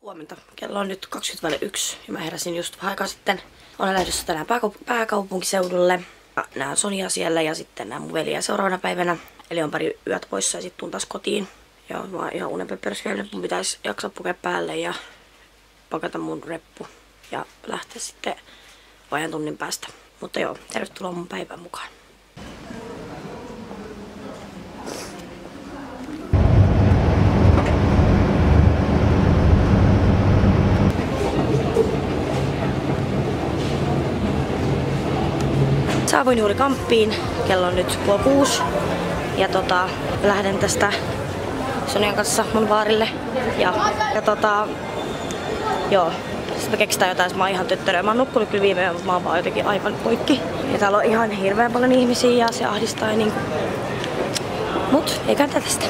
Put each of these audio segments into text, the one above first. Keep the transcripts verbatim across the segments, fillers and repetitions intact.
Huomenta. Kello on nyt kaksikymmentäyksi ja mä heräsin just vähän aikaa sitten. Olen lähdössä tänään pääkaup- pääkaupunkiseudulle. Näen Sonia siellä ja sitten näen mun veliä seuraavana päivänä. Eli on pari yötä poissa ja sitten tuun taas kotiin. Ja mä oon ihan unenpöpörs vielä. Mun pitäisi jaksaa pukea päälle ja pakata mun reppu. Ja lähteä sitten vajan tunnin päästä. Mutta joo, tervetuloa mun päivän mukaan. Saavuin juuri Kamppiin, kello on nyt puoli kuusi ja tota, lähden tästä Sonian kanssa mun vaarille ja, ja tota, joo, sitten me keksitään jotain, mä oon ihan töttöröä. Mä oon nukkunut kyllä viime yönä, mutta mä oon vaan jotenkin aivan poikki. Ja täällä on ihan hirveän paljon ihmisiä ja se ahdistaa ja niinku. Mut eikä tästä.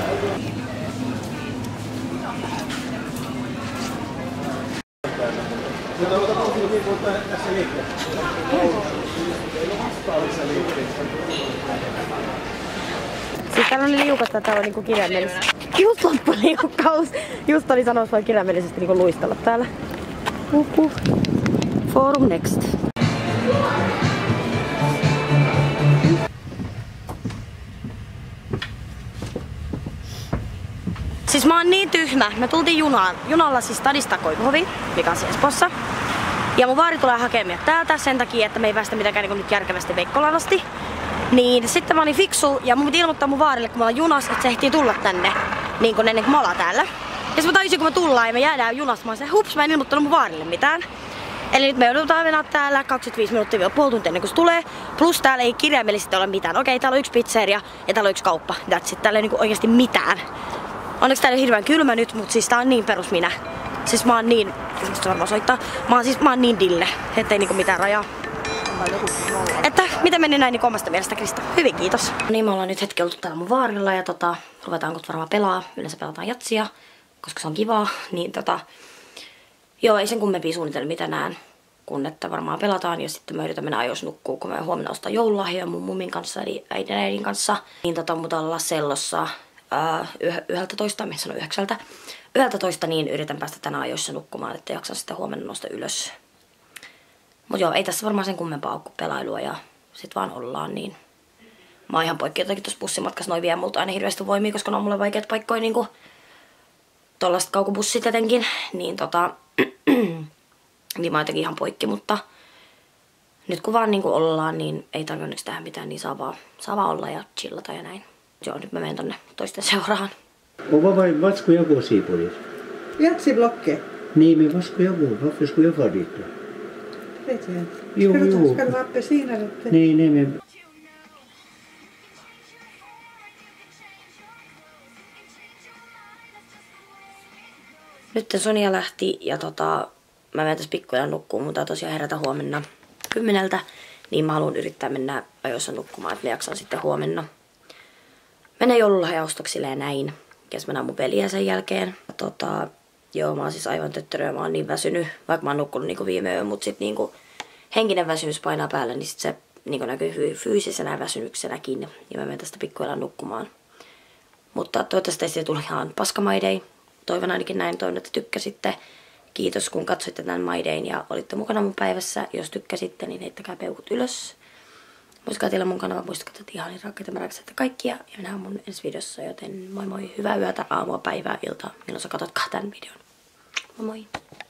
Siis täällä oli liukasta, että täällä on niinku kirjaimellisesti. Just loppu liukkaus. Just oli sanoa vaan kirjaimellisesti niinku luistella täällä. Uhuh. Forum next. Siis mä oon niin tyhmä. Me tultiin junaan. Junalla siis Stadista Koivuhoviin, mikä on siis Espossa. Ja mun vaari tulee hakemaan meidät täältä sen takia, että me ei päästä mitenkään niin nyt järkevästi Veikkolaan asti. Niin sitten mä olin fiksu ja mun piti ilmoittaa mun vaarille, kun mä ollaan junassa, että se ehtii tulla tänne niin kun ennen kuin mä ollaan täällä. Ja sitten mä tajusin, kun me tullaan ja me jäädään junassa, mä olin se, hups, mä en ilmoittanut mun vaarille mitään. Eli nyt me joudutaan venää täällä kaksikymmentäviisi minuuttia vielä puoli tuntia ennen kuin se tulee. Plus täällä ei kirjaimellisesti ole mitään. Okei, täällä on yksi pizzeria ja täällä on yksi kauppa. That's it. Täällä ei niinku oikeesti mitään. Onneksi täällä on hirveän kylmä nyt, mutta siis tää on niin perus minä. Siis mä oon niin, se varmaan soittaa. Mä oon siis, mä oon niin dille, ettei niinku mitään rajaa. Että miten meni näin niin omasta mielestä, Krista? Hyvin, kiitos. Niin, me ollaan nyt hetki oltu täällä mun vaarilla ja tota, ruvetaan kohta varmaan pelaa. Yleensä pelataan jatsia, koska se on kivaa. Niin tota, joo, ei sen kummempia suunnitelmia tänään, kun että varmaan pelataan ja sitten me yritän mennä ajoissa nukkuu, kun me huomenna ostaa joululahjoja mun mummin kanssa, eli äidin äidin kanssa. Niin tota, mutta ollaan sellossa yhdeltä toista, missä on yhdeksältä. Yhdeltä toista niin yritän päästä tänään ajoissa nukkumaan, että jaksan sitten huomenna nostaa ylös. Mut joo, ei tässä varmaan sen kummempaa ole kuin pelailua ja sit vaan ollaan niin. Mä oon ihan poikki jotenkin tossa bussimatkassa, noin vie multa aina hirveästi voimia, koska ne on mulle vaikeat paikkoja niinku tollaiset kaukobussit jotenkin. Niin tota, niin mä oon jotenkin ihan poikki, mutta nyt kun vaan niinku ollaan, niin ei tarvitse onneksi tehdä mitään, niin saa vaan, saa vaan olla ja chillata ja näin. Joo, nyt mä menen tonne toisten seuraan. Och vad, var, vad ska jag gå och se på det? Jatsiblocket? Nej, men vad ska jag gå? Varför ska jag vara dit då? Vet jag inte. Jo, ska, du, jo. ska du ha apelsiner? Nej, nej, men... Nyt Sonia lähti ja tota, mä menen tässä pikkuja nukkuun, mutta tosiaan herätä huomenna kymmeneltä. Niin mä haluan yrittää mennä ajoissa nukkumaan, että mä jaksan sitten huomenna. Menen joululahjaostoksille ja näin. Kes mä näen mun peliä sen jälkeen. Tota, joo, mä oon siis aivan töttöröä, mä oon niin väsynyt, vaikka mä oon nukkunut niinku viime yön, mut sit niinku henkinen väsymys painaa päälle, niin sit se niinku näkyy fyysisenä väsymyksenäkin. Ja mä menen tästä pikkuillaan nukkumaan. Mutta toivottavasti ei tule ihan paska My Day. Toivon ainakin näin, toivon, että tykkäsitte. Kiitos kun katsoitte tämän My Dayn ja olitte mukana mun päivässä. Jos tykkäsitte, niin heittäkää peukut ylös. Muistakaa teillä mun kanava, muistakaa, että ihan niin rakkaita, mä rakastan kaikkia. Ja me nähdään mun ensi videossa, joten moi moi, hyvää yötä, aamua, päivää, iltaa, milloin sä katsotkaan tämän videon. Moi moi!